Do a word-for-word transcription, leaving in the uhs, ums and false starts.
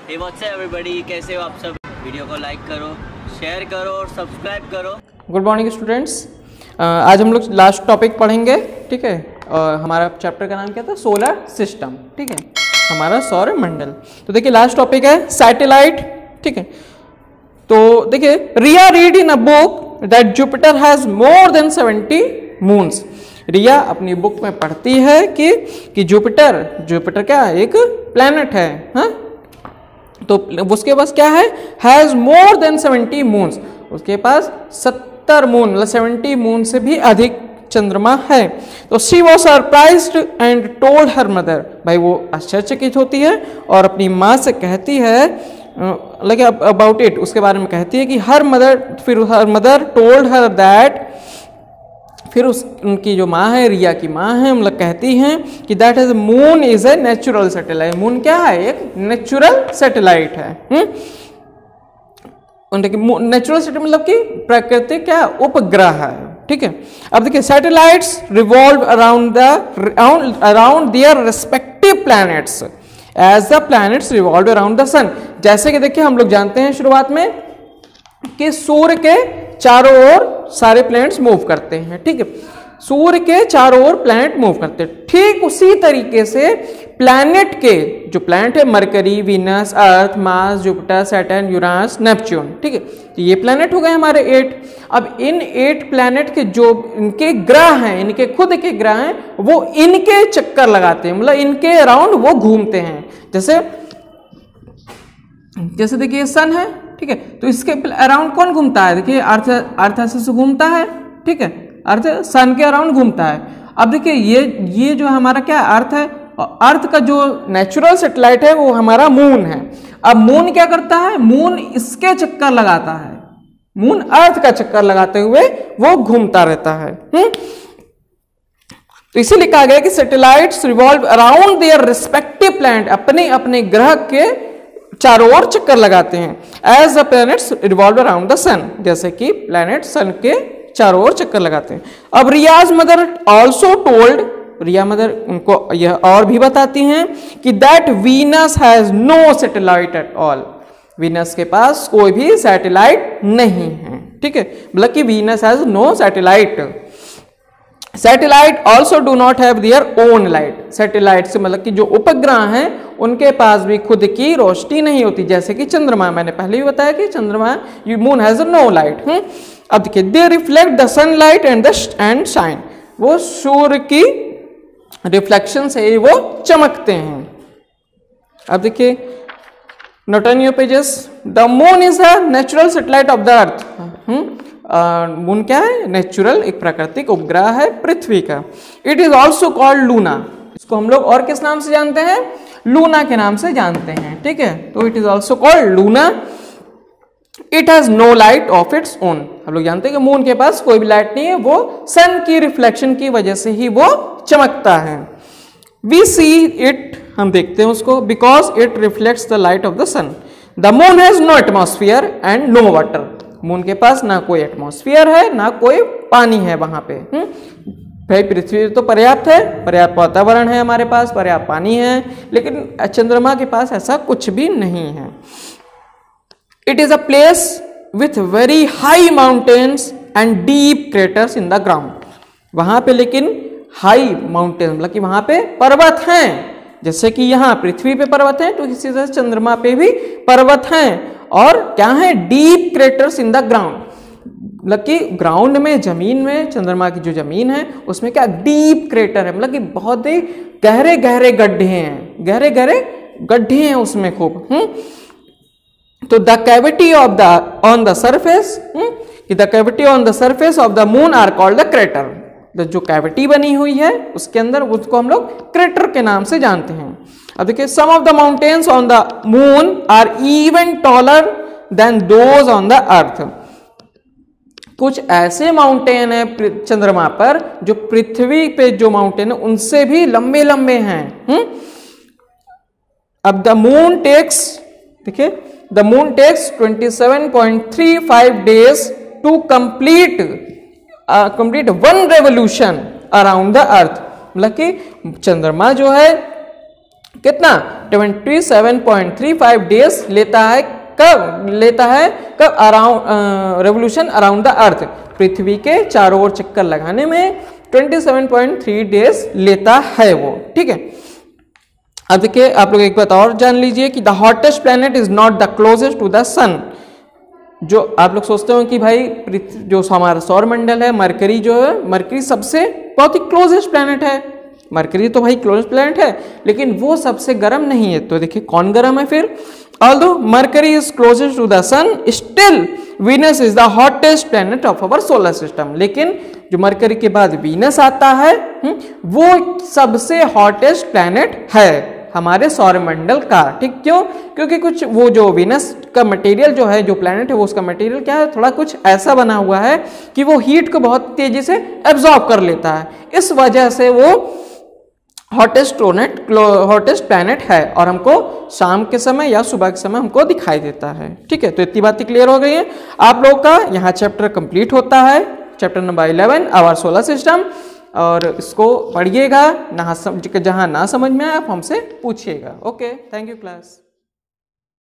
Hey what's up everybody, कैसे हो आप सब। वीडियो को लाइक करो, शेयर करो और सब्सक्राइब करो। Good morning students. आज हम लोग लास्ट टॉपिक पढ़ेंगे, ठीक है। और हमारा चैप्टर का नाम क्या था? सोलर सिस्टम, ठीक है, हमारा सौर मंडल। तो देखिए लास्ट टॉपिक है सैटेलाइट, ठीक है। तो देखिए Riya read in a book that Jupiter has more than seventy moons. Riya अपनी बुक में पढ़ती है कि कि जुपिटर जुपिटर क्या एक प्लैनेट है, हाँ? तो उसके पास क्या है? Has more than seventy moons, उसके पास सत्तर मून मतलब सेवेंटी मून से भी अधिक चंद्रमा है। तो she was surprised and told her mother, भाई वो आश्चर्यचकित होती है और अपनी माँ से कहती है लाइक अबाउट इट, उसके बारे में कहती है कि हर मदर फिर her mother told her that, फिर उस उनकी जो माँ है, रिया की माँ है, मतलब कहती हैं कि that is moon is a natural satellite. Moon क्या है? एक नेचुरल सैटेलाइट है। नेचुरल सैटेलाइट मतलब कि प्राकृतिक क्या उपग्रह है, ठीक है। अब देखिए satellites revolve around the around their respective planets as the planets revolve around the sun. जैसे कि देखिए हम लोग जानते हैं शुरुआत में कि सूर्य के चारों ओर सारे प्लैनेट्स मूव करते हैं, ठीक है। सूर्य के चारों ओर प्लैनेट मूव करते हैं। ठीक उसी तरीके से प्लैनेट के जो प्लैनेट है Mercury, Venus, Earth, Mars, Jupiter, Saturn, Uranus, Neptune, ठीक है। तो ये प्लैनेट हो गए हमारे एट। अब इन एट प्लैनेट के जो इनके ग्रह हैं, इनके खुद के ग्रह हैं, वो इनके चक्कर लगाते हैं, मतलब इनके अराउंड वो घूमते हैं। जैसे जैसे देखिए सन है, ठीक है, तो इसके अराउंड कौन घूमता है? देखिए अर्थ अर्थ से घूमता है, ठीक है, अर्थ सन के अराउंड घूमता है। अब देखिए ये ये जो हमारा क्या अर्थ है, अर्थ का जो नेचुरल सैटेलाइट है वो हमारा मून है। अब मून क्या करता है? मून इसके चक्कर लगाता है, मून अर्थ का चक्कर लगाते हुए वो घूमता रहता है। हुँ? तो इसीलिए कहा गया कि satellites revolve around their respective planet, अपने अपने ग्रह के चारों ओर चक्कर लगाते हैं। As the planets revolve around the sun, जैसे कि प्लैनेट सन के चारों ओर चक्कर लगाते हैं। अब Riya's mother also told, Riya mother उनको यह और भी बताती हैं कि that Venus has no satellite at all, Venus के पास कोई भी सैटेलाइट नहीं है, ठीक है, मतलब कि Venus has no satellite. Satellite also do not have their own light, satellite से मतलब कि जो उपग्रह हैं उनके पास भी खुद की रोशनी नहीं होती, जैसे कि चंद्रमा। मैंने पहले भी बताया कि चंद्रमा मून हैज नो लाइट। अब देखिए they reflect the sunlight and the and shine, वो सूर्य की रिफ्लेक्शन से वो चमकते हैं। अब देखिए note on your pages, the moon is a natural satellite of the Earth. Moon क्या है? नेचुरल एक प्राकृतिक उपग्रह है पृथ्वी का। It is also called Luna, इसको हम लोग और किस नाम से जानते हैं? लूना के नाम से जानते हैं, ठीक है। तो it is also called Luna. It has no light of its own, हम लोग जानते हैं कि मून के पास कोई भी लाइट नहीं है, वो सन की रिफ्लेक्शन की वजह से ही वो चमकता है। वी सी इट, हम देखते हैं उसको, because it reflects the light of the sun. The moon has no atmosphere and no water, moon के पास ना कोई एटमॉस्फेयर है ना कोई पानी है वहां पे। हुँ? भाई पृथ्वी तो पर्याप्त है, पर्याप्त वातावरण है हमारे पास, पर्याप्त पानी है, लेकिन चंद्रमा के पास ऐसा कुछ भी नहीं है। It is a place with very high mountains and deep craters in the ground, वहां पे लेकिन हाई माउंटेन मतलब कि वहां पे पर्वत हैं, जैसे कि यहाँ पृथ्वी पे पर्वत हैं, तो इसी तरह चंद्रमा पे भी पर्वत हैं। और क्या है? Deep craters in the ground, मतलब कि ग्राउंड में, जमीन में, चंद्रमा की जो जमीन है उसमें क्या डीप क्रेटर है, मतलब कि बहुत ही गहरे गहरे गड्ढे हैं, गहरे गहरे गड्ढे हैं उसमें खूब। हम्म तो the cavity of the on the surface, the cavity on the surface of the moon are called the crater, जो कैविटी बनी हुई है उसके अंदर, उसको हम लोग क्रेटर के नाम से जानते हैं। अब देखिए some of the mountains on the moon are even taller than those on the Earth, कुछ ऐसे माउंटेन है चंद्रमा पर जो पृथ्वी पे जो माउंटेन है उनसे भी लंबे लंबे हैं। हुँ? अब द मून टेक्स, देखिए the moon takes twenty seven point three five days to complete complete one revolution around the Earth, मतलब कि चंद्रमा जो है कितना सत्ताईस पॉइंट तीन पाँच डेज लेता है, कब लेता है, कब around revolution around the Earth, पृथ्वी के चारों ओर चक्कर लगाने में सत्ताईस पॉइंट तीन डेज लेता है वो, ठीक है। अब देखिए आप लोग एक बात और जान लीजिए कि the hottest planet is not the closest to the sun. जो आप लोग सोचते हो कि भाई पृथ्वी जो हमारा सौर मंडल है, मरकरी जो है, मरकरी सबसे बहुत ही क्लोजेस्ट प्लैनेट है, मरकरी तो भाई क्लोजेस्ट प्लैनेट है, लेकिन वो सबसे गर्म नहीं है। तो देखिए कौन गर्म है फिर, although Mercury is closest to the sun still Venus is the hottest planet of our solar system. लेकिन जो मरकरी के बाद वीनस आता है वो सबसे हॉटेस्ट प्लैनेट है हमारे सौरमंडल का, ठीक। क्यों? क्योंकि कुछ वो जो वीनस का मटेरियल जो है, जो प्लैनेट है वो उसका मटेरियल क्या है, थोड़ा कुछ ऐसा बना हुआ है कि वो हीट को बहुत तेजी से एब्जॉर्ब कर लेता है, इस वजह से वो हॉटेस्ट प्लैनेट हॉटेस्ट प्लैनेट है और हमको शाम के समय या सुबह के समय हमको दिखाई देता है, ठीक है। तो इतनी बातें क्लियर हो गई हैं आप लोगों का। यहाँ चैप्टर कंप्लीट होता है, chapter number eleven our solar system, और इसको पढ़िएगा, ना जहाँ ना समझ में आए आप हमसे पूछिएगा। Okay, thank you class.